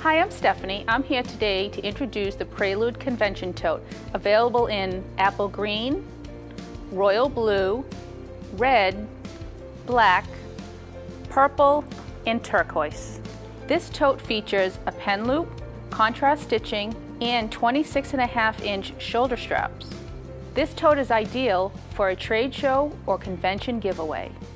Hi, I'm Stephanie. I'm here today to introduce the Prelude Convention Tote, available in apple green, royal blue, red, black, purple, and turquoise. This tote features a pen loop, contrast stitching, and 26.5-inch shoulder straps. This tote is ideal for a trade show or convention giveaway.